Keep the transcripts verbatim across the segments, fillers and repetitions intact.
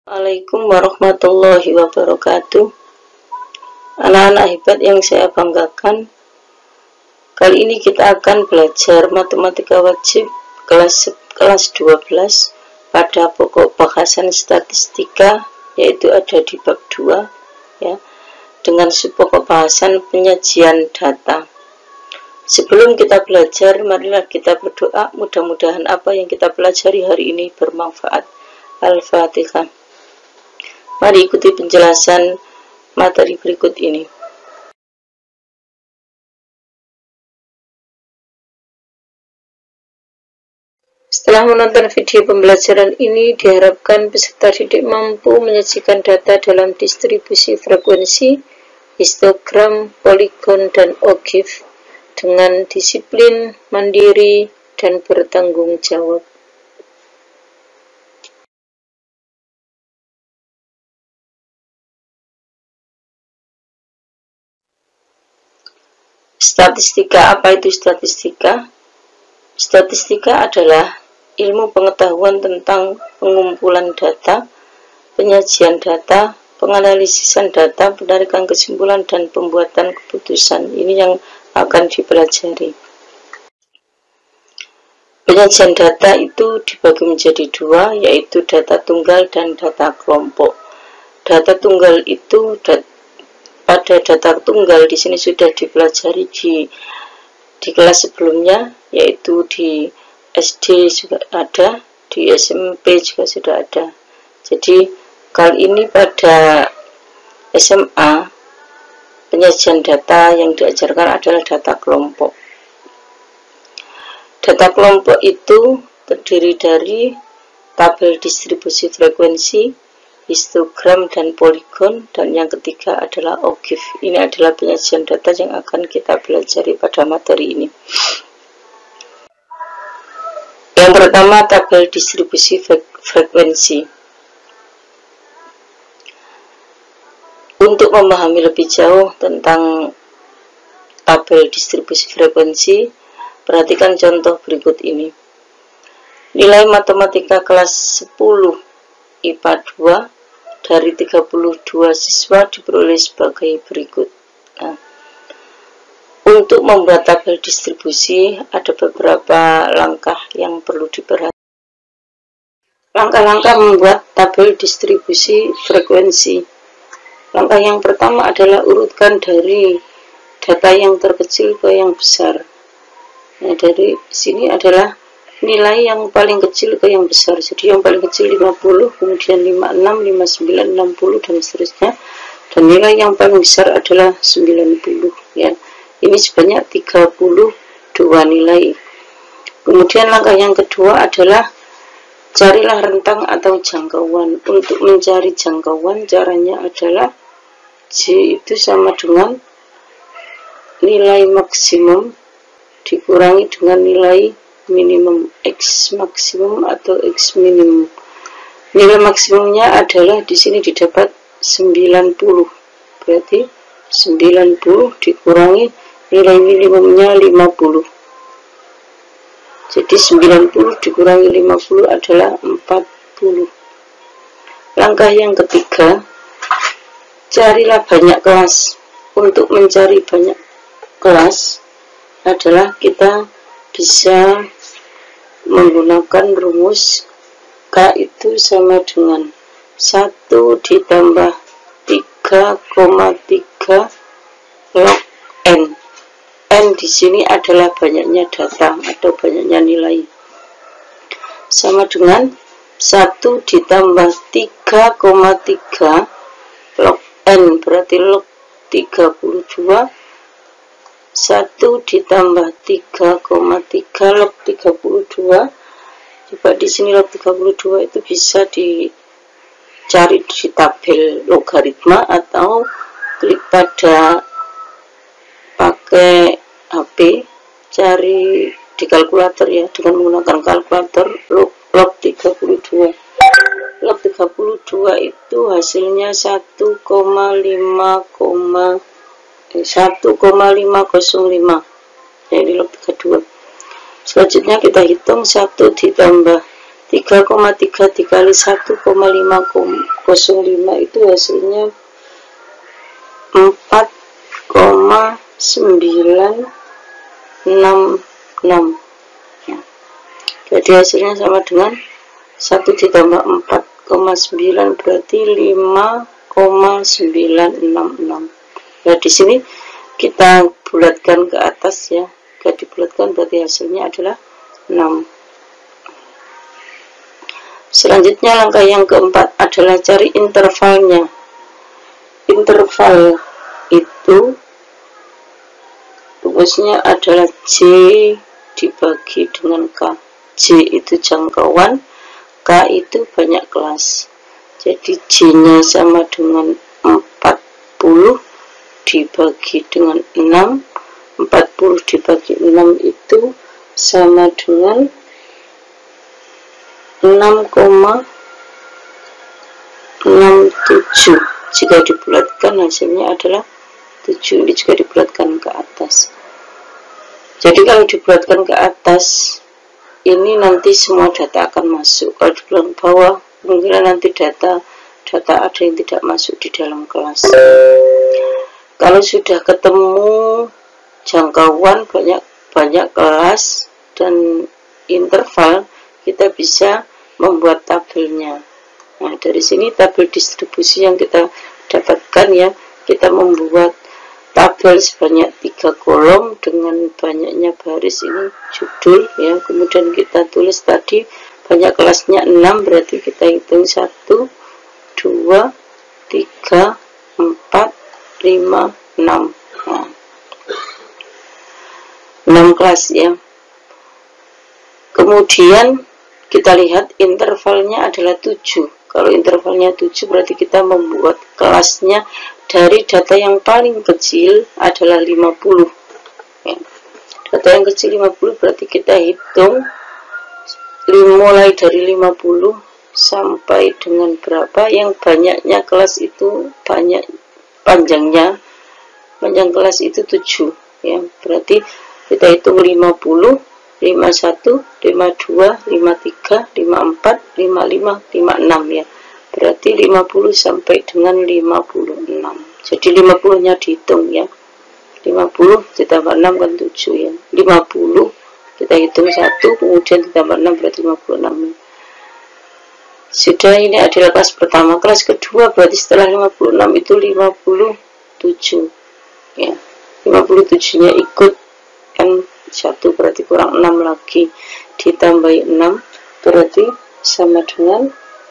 Assalamualaikum warahmatullahi wabarakatuh. Anak-anak hebat yang saya banggakan, kali ini kita akan belajar matematika wajib kelas kelas dua belas pada pokok bahasan statistika, yaitu ada di bab dua ya, dengan subpokok bahasan penyajian data. Sebelum kita belajar, marilah kita berdoa, mudah-mudahan apa yang kita pelajari hari ini bermanfaat. Al-Fatihah. Mari ikuti penjelasan materi berikut ini. Setelah menonton video pembelajaran ini, diharapkan peserta didik mampu menyajikan data dalam distribusi frekuensi, histogram, poligon, dan ogif dengan disiplin, mandiri, dan bertanggung jawab. Statistika. Apa itu statistika? Statistika adalah ilmu pengetahuan tentang pengumpulan data, penyajian data, penganalisisan data, penarikan kesimpulan, dan pembuatan keputusan. Ini yang akan dipelajari. Penyajian data itu dibagi menjadi dua, yaitu data tunggal dan data kelompok. Data tunggal itu dat pada data tunggal di sini sudah dipelajari di di kelas sebelumnya, yaitu di S D juga ada, di S M P juga sudah ada. Jadi kali ini pada S M A penyajian data yang diajarkan adalah data kelompok. Data kelompok itu terdiri dari tabel distribusi frekuensi, histogram, dan poligon, dan yang ketiga adalah ogif. Ini adalah penyajian data yang akan kita pelajari pada materi ini. Yang pertama, tabel distribusi frekuensi. Untuk memahami lebih jauh tentang tabel distribusi frekuensi, perhatikan contoh berikut ini. Nilai matematika kelas sepuluh I P A dua dari tiga puluh dua siswa diperoleh sebagai berikut. Nah, untuk membuat tabel distribusi ada beberapa langkah yang perlu diperhatikan. Langkah-langkah membuat tabel distribusi frekuensi. Langkah yang pertama adalah urutkan dari data yang terkecil ke yang besar. Nah, dari sini adalah nilai yang paling kecil ke yang besar. Jadi yang paling kecil lima puluh, kemudian lima puluh enam, lima puluh sembilan, enam puluh, dan seterusnya. Dan nilai yang paling besar adalah sembilan puluh ya. Ini sebanyak tiga puluh dua nilai. Kemudian langkah yang kedua adalah carilah rentang atau jangkauan. Untuk mencari jangkauan, caranya adalah J itu sama dengan nilai maksimum dikurangi dengan nilai minimum, X maksimum atau X minimum. Nilai maksimumnya adalah di sini didapat sembilan puluh. Berarti sembilan puluh dikurangi nilai minimumnya lima puluh. Jadi sembilan puluh dikurangi lima puluh adalah empat puluh. Langkah yang ketiga, carilah banyak kelas. Untuk mencari banyak kelas adalah kita bisa menggunakan rumus K itu sama dengan satu ditambah tiga koma tiga log N. N di sini adalah banyaknya data atau banyaknya nilai. Sama dengan satu ditambah tiga koma tiga log N, berarti log tiga puluh dua. satu ditambah tiga koma tiga log tiga puluh dua. Coba di sini log tiga puluh dua itu bisa dicari di tabel logaritma atau klik pada pakai H P, cari di kalkulator ya, dengan menggunakan kalkulator log, log tiga puluh dua. Log tiga puluh dua itu hasilnya satu koma lima satu koma lima nol lima. Jadi log tiga puluh dua. Selanjutnya kita hitung satu ditambah tiga koma tiga dikali satu koma lima nol lima itu hasilnya empat koma sembilan enam enam ya. Jadi hasilnya sama dengan satu ditambah empat koma sembilan berarti lima koma sembilan enam enam. Nah, di sini kita bulatkan ke atas ya. Jika dibulatkan berarti hasilnya adalah enam. Selanjutnya langkah yang keempat adalah cari intervalnya. Interval itu rumusnya adalah J dibagi dengan K. J itu jangkauan, K itu banyak kelas. Jadi J-nya sama dengan empat puluh dibagi dengan enam. empat puluh dibagi enam itu sama dengan enam koma enam tujuh. Jika dibulatkan hasilnya adalah tujuh. Ini juga dibulatkan ke atas. Jadi kalau dibulatkan ke atas, ini nanti semua data akan masuk. Kalau dibulatkan ke bawah, mungkin nanti data data ada yang tidak masuk di dalam kelas. Kalau sudah ketemu jangkauan, banyak banyak kelas dan interval, kita bisa membuat tabelnya. Nah, dari sini tabel distribusi yang kita dapatkan ya, kita membuat tabel sebanyak tiga kolom dengan banyaknya baris, ini judul ya. Kemudian kita tulis tadi banyak kelasnya enam, berarti kita hitung satu, dua, tiga, empat, lima, enam. Nah, enam kelas ya. Kemudian kita lihat intervalnya adalah tujuh. Kalau intervalnya tujuh berarti kita membuat kelasnya dari data yang paling kecil adalah lima puluh ya. Data yang kecil lima puluh berarti kita hitung mulai dari lima puluh sampai dengan berapa yang banyaknya kelas itu, banyak panjangnya panjang kelas itu tujuh ya. Berarti kita hitung lima puluh, lima puluh satu, lima puluh dua, lima puluh tiga, lima puluh empat, lima puluh lima, lima puluh enam ya. Berarti lima puluh sampai dengan lima puluh enam. Jadi lima puluh nya dihitung ya. lima puluh ditambah enam kan tujuh ya. lima puluh kita hitung satu, kemudian ditambah enam berarti lima puluh enam. Sudah, ini adalah kelas pertama. Kelas kedua berarti setelah lima puluh enam itu lima puluh tujuh ya. lima puluh tujuh nya ikut kan satu, berarti kurang enam lagi, ditambahi enam berarti sama dengan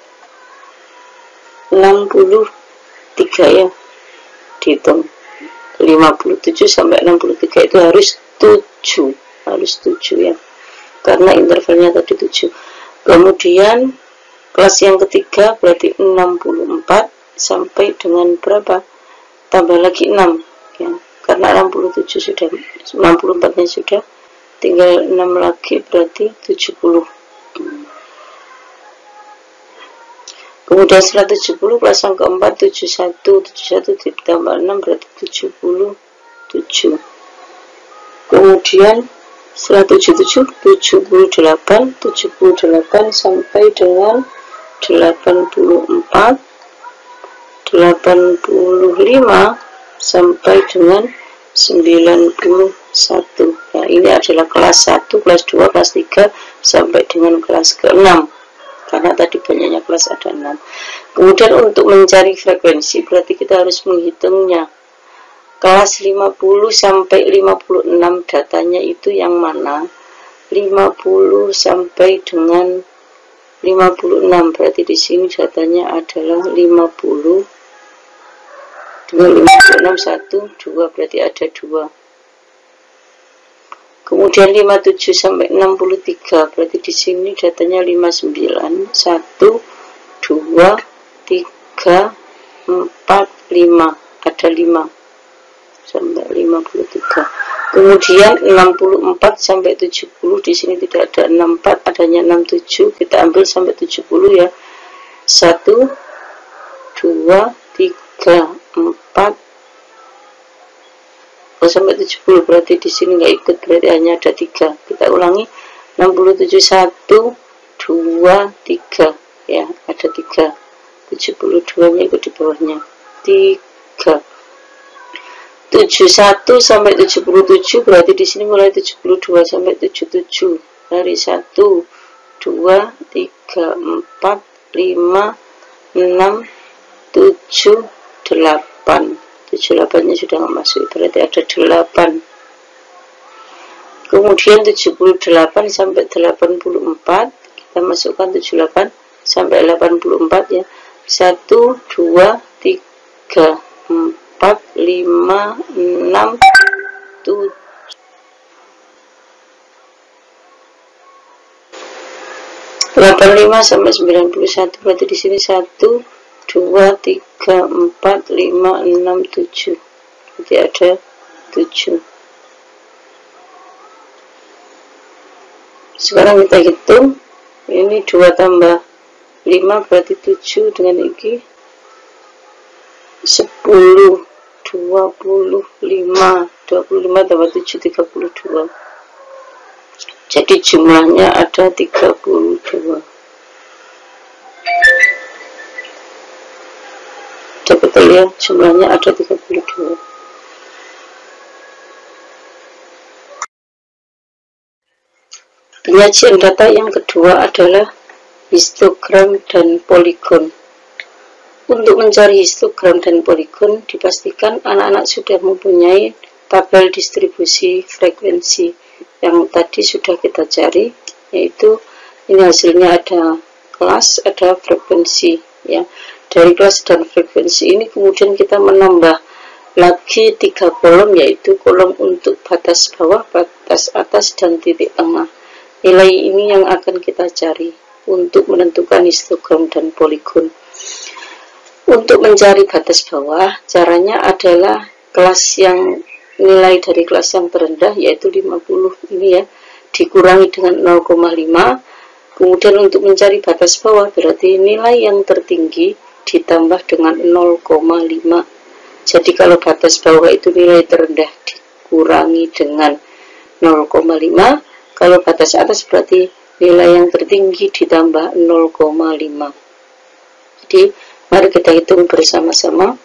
enam puluh tiga ya. Dihitung lima puluh tujuh sampai enam puluh tiga itu harus tujuh, harus tujuh ya, karena intervalnya tadi tujuh. Kemudian kelas yang ketiga berarti enam puluh empat sampai dengan berapa, tambah lagi enam ya, karena enam puluh tujuh sudah, enam puluh empat nya sudah, tinggal enam lagi berarti tujuh puluh. Kemudian setelah tujuh puluh kelas yang keempat tujuh puluh satu, tujuh puluh satu ditambah enam berarti tujuh puluh tujuh. Kemudian setelah tujuh puluh tujuh, tujuh puluh delapan, tujuh puluh delapan sampai dengan delapan puluh empat, delapan puluh lima sampai dengan sembilan puluh satu. Nah, ini adalah kelas satu, kelas dua, kelas tiga sampai dengan kelas keenam. Karena tadi banyaknya kelas ada enam. Kemudian untuk mencari frekuensi berarti kita harus menghitungnya. Kelas lima puluh sampai lima puluh enam datanya itu yang mana? lima puluh sampai dengan lima puluh enam, berarti di sini datanya adalah lima puluh dengan lima puluh enam, satu, dua, berarti ada dua. Kemudian lima puluh tujuh sampai enam puluh tiga, berarti di sini datanya lima puluh sembilan, satu, dua, tiga, empat, lima, ada lima sampai lima puluh tiga. Kemudian enam puluh empat sampai tujuh puluh, di sini tidak ada enam puluh empat, adanya enam puluh tujuh, kita ambil sampai tujuh puluh ya. satu, dua, tiga, empat, sampai tujuh puluh, berarti di sini nggak ikut, berarti hanya ada tiga. Kita ulangi, enam puluh tujuh, satu, dua, tiga ya, ada tiga. tujuh puluh dua nya ikut di bawahnya tiga. tujuh puluh satu sampai tujuh puluh tujuh berarti di sini mulai tujuh puluh dua sampai tujuh puluh tujuh dari satu, dua, tiga, empat, lima, enam, tujuh, delapan. tujuh, delapan nya sudah nggak masuk, berarti ada delapan. Kemudian tujuh puluh delapan sampai delapan puluh empat, kita masukkan tujuh puluh delapan sampai delapan puluh empat ya. satu, dua, tiga, empat, lima, enam, tujuh. delapan puluh lima sampai sembilan puluh satu, berarti di sini satu, dua, tiga, empat, lima, enam, tujuh. Berarti ada tujuh. Sekarang kita hitung, ini dua tambah lima berarti tujuh, dengan ini sepuluh, dua puluh lima, dua puluh lima tambah tujuh, tiga puluh dua. Jadi jumlahnya ada tiga puluh dua. Dapat ya, jumlahnya ada tiga puluh dua. Penyajian data yang kedua adalah histogram dan poligon. Untuk mencari histogram dan poligon, dipastikan anak-anak sudah mempunyai tabel distribusi frekuensi yang tadi sudah kita cari, yaitu ini hasilnya ada kelas, ada frekuensi ya. Dari kelas dan frekuensi ini kemudian kita menambah lagi tiga kolom, yaitu kolom untuk batas bawah, batas atas, dan titik tengah. Nilai ini yang akan kita cari untuk menentukan histogram dan poligon. Untuk mencari batas bawah, caranya adalah kelas yang nilai dari kelas yang terendah, yaitu lima puluh ini ya, dikurangi dengan nol koma lima. Kemudian untuk mencari batas bawah, berarti nilai yang tertinggi ditambah dengan nol koma lima. Jadi kalau batas bawah itu nilai terendah dikurangi dengan nol koma lima, kalau batas atas berarti nilai yang tertinggi ditambah nol koma lima. Jadi mari kita hitung bersama-sama.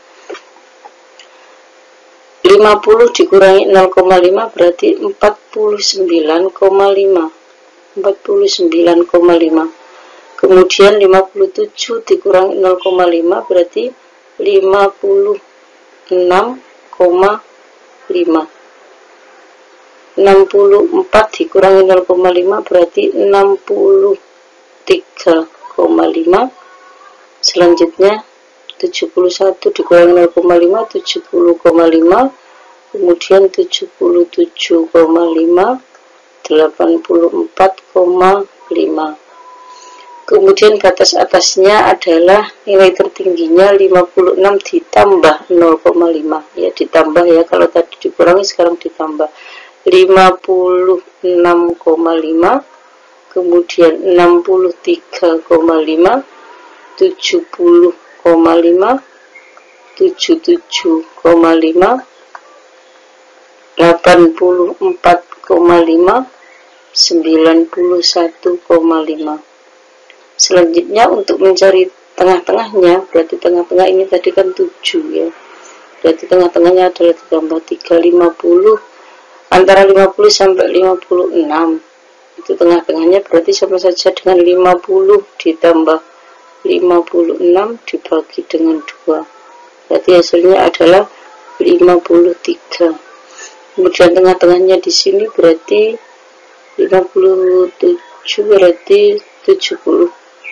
lima puluh dikurangi nol koma lima berarti empat puluh sembilan koma lima. empat puluh sembilan koma lima. Kemudian lima puluh tujuh dikurangi nol koma lima berarti lima puluh enam koma lima. enam puluh empat dikurangi nol koma lima berarti enam puluh tiga koma lima. Selanjutnya tujuh puluh satu dikurangi nol koma lima, tujuh puluh koma lima. Kemudian tujuh puluh tujuh koma lima, delapan puluh empat koma lima. Kemudian batas atasnya adalah nilai tertingginya lima puluh enam ditambah nol koma lima. Ya, ditambah ya, kalau tadi dikurangi sekarang ditambah. lima puluh enam koma lima, kemudian enam puluh tiga koma lima, tujuh puluh koma lima, tujuh puluh tujuh koma lima, delapan puluh empat koma lima, sembilan puluh satu koma lima. Selanjutnya untuk mencari tengah-tengahnya, berarti tengah-tengah ini tadi kan tujuh ya, berarti tengah-tengahnya adalah ditambah tiga, lima puluh, antara lima puluh sampai lima puluh enam, itu tengah-tengahnya berarti sama saja dengan lima puluh ditambah lima puluh enam dibagi dengan dua, berarti hasilnya adalah lima puluh tiga. Kemudian tengah-tengahnya di sini berarti lima puluh tujuh, berarti tujuh puluh.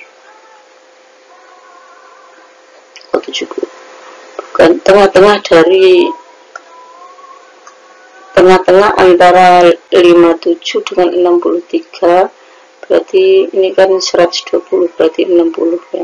Oh, tujuh puluh. Bukan, tengah-tengah dari tengah-tengah antara lima puluh tujuh dengan enam puluh tiga, berarti ini kan seratus dua puluh, berarti enam puluh ya.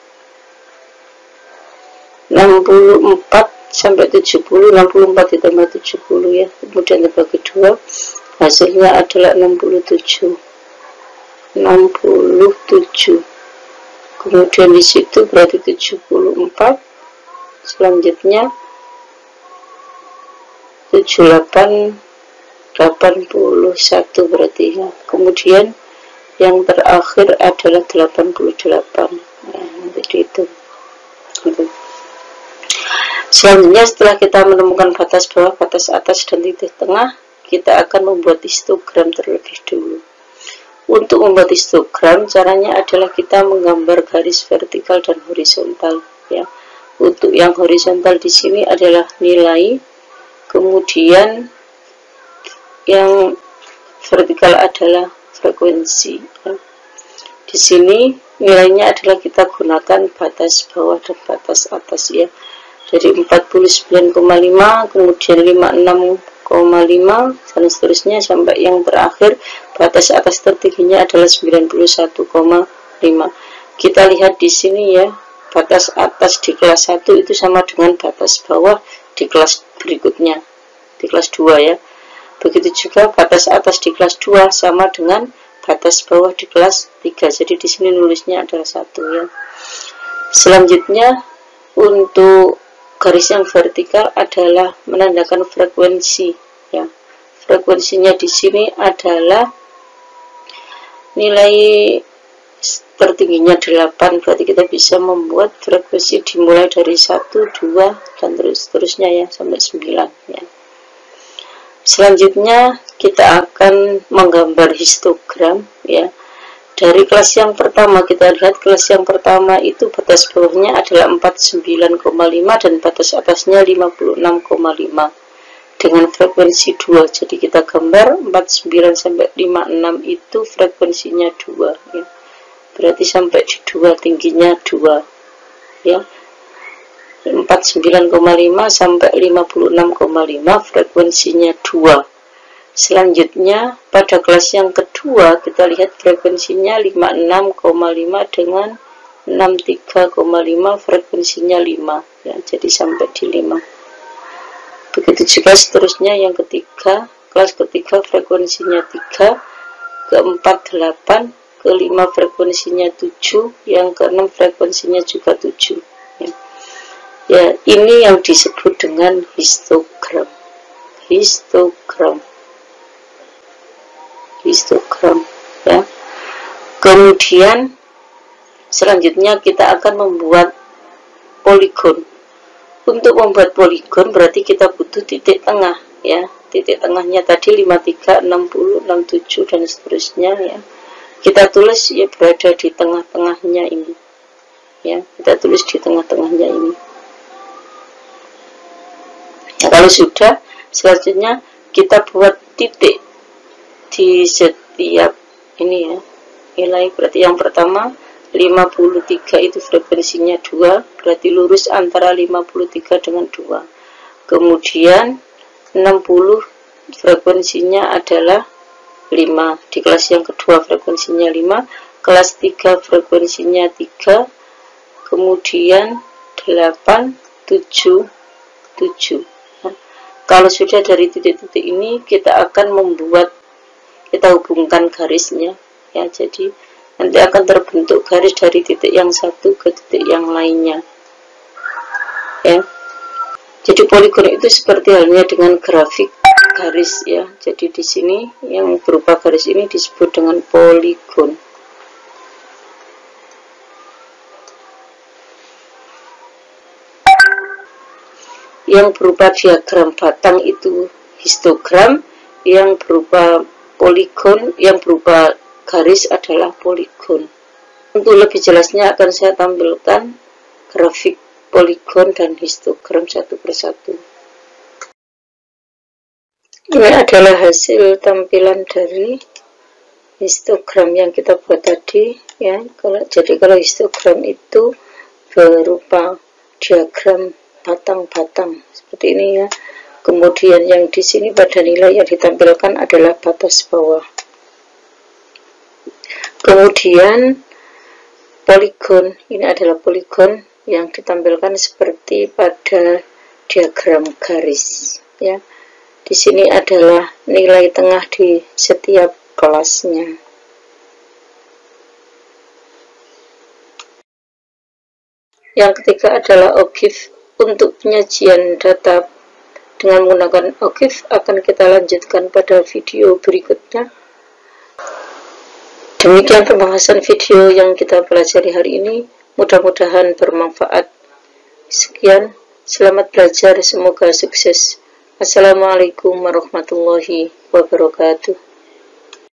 enam puluh empat sampai tujuh puluh, enam puluh empat ditambah tujuh puluh ya, kemudian dibagi dua, hasilnya adalah enam puluh tujuh. enam puluh tujuh. Kemudian di situ berarti tujuh puluh empat. Selanjutnya tujuh puluh delapan, delapan puluh satu berarti ya. Kemudian yang terakhir adalah delapan puluh delapan. Nah, nanti dihitung. Selanjutnya, setelah kita menemukan batas bawah, batas atas, dan titik tengah, kita akan membuat histogram terlebih dulu. Untuk membuat histogram, caranya adalah kita menggambar garis vertikal dan horizontal. Ya, untuk yang horizontal di sini adalah nilai, kemudian yang vertikal adalah frekuensi. Ya. Di sini nilainya adalah kita gunakan batas bawah dan batas atas, ya. Dari empat puluh sembilan koma lima, kemudian lima puluh enam koma lima, dan seterusnya sampai yang terakhir batas atas tertingginya adalah sembilan puluh satu koma lima. Kita lihat di sini ya, batas atas di kelas satu itu sama dengan batas bawah di kelas berikutnya, di kelas dua ya. Begitu juga batas atas di kelas dua sama dengan batas bawah di kelas tiga. Jadi di sini nulisnya adalah satu ya. Selanjutnya untuk garis yang vertikal adalah menandakan frekuensi ya. Frekuensinya di sini adalah nilai tertingginya delapan, berarti kita bisa membuat frekuensi dimulai dari satu, dua, dan terus terusnya ya sampai sembilan ya. Selanjutnya kita akan menggambar histogram ya. Dari kelas yang pertama, kita lihat kelas yang pertama itu batas bawahnya adalah empat puluh sembilan koma lima dan batas atasnya lima puluh enam koma lima dengan frekuensi dua. Jadi kita gambar empat puluh sembilan sampai lima puluh enam itu frekuensinya dua ya. Berarti sampai di dua, tingginya dua ya. empat puluh sembilan koma lima sampai lima puluh enam koma lima frekuensinya dua. Selanjutnya pada kelas yang kedua kita lihat frekuensinya lima puluh enam koma lima dengan enam puluh tiga koma lima, frekuensinya lima ya, jadi sampai di lima. Begitu juga seterusnya yang ketiga, kelas ketiga frekuensinya tiga, keempat delapan, kelima frekuensinya tujuh, yang keenam frekuensinya juga tujuh ya. Ya, ini yang disebut dengan histogram. Histogram. Histogram ya. Kemudian selanjutnya kita akan membuat poligon. Untuk membuat poligon berarti kita butuh titik tengah ya. Titik tengahnya tadi lima puluh tiga, enam puluh, enam puluh tujuh dan seterusnya ya. Kita tulis ya berada di tengah-tengahnya ini. Ya, kita tulis di tengah-tengahnya ini. Ya, kalau sudah, selanjutnya kita buat titik di setiap ini ya, nilai. Berarti yang pertama lima puluh tiga itu frekuensinya dua, berarti lurus antara lima puluh tiga dengan dua. Kemudian enam puluh frekuensinya adalah lima, di kelas yang kedua frekuensinya lima, kelas tiga frekuensinya tiga, kemudian delapan, tujuh, tujuh. Nah, kalau sudah dari titik-titik ini kita akan membuat, kita hubungkan garisnya ya, jadi nanti akan terbentuk garis dari titik yang satu ke titik yang lainnya ya. Jadi poligon itu seperti halnya dengan grafik garis ya. Jadi di sini yang berupa garis ini disebut dengan poligon. Yang berupa diagram batang itu histogram, yang berupa poligon, yang berupa garis adalah poligon. Untuk lebih jelasnya akan saya tampilkan grafik poligon dan histogram satu persatu. Ini adalah hasil tampilan dari histogram yang kita buat tadi ya. Kalau jadi kalau histogram itu berupa diagram batang-batang seperti ini ya. Kemudian yang di sini pada nilai yang ditampilkan adalah batas bawah. Kemudian poligon, ini adalah poligon yang ditampilkan seperti pada diagram garis ya. Di sini adalah nilai tengah di setiap kelasnya. Yang ketiga adalah OGIF. Untuk penyajian data dengan menggunakan OGIF akan kita lanjutkan pada video berikutnya. Demikian pembahasan video yang kita pelajari hari ini. Mudah-mudahan bermanfaat. Sekian, selamat belajar, semoga sukses. Assalamualaikum warahmatullahi wabarakatuh.